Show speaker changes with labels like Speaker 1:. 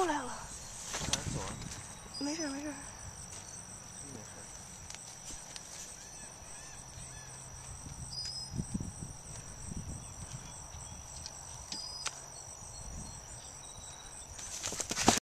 Speaker 1: 过来了。
Speaker 2: 走啊。
Speaker 1: 没事没事。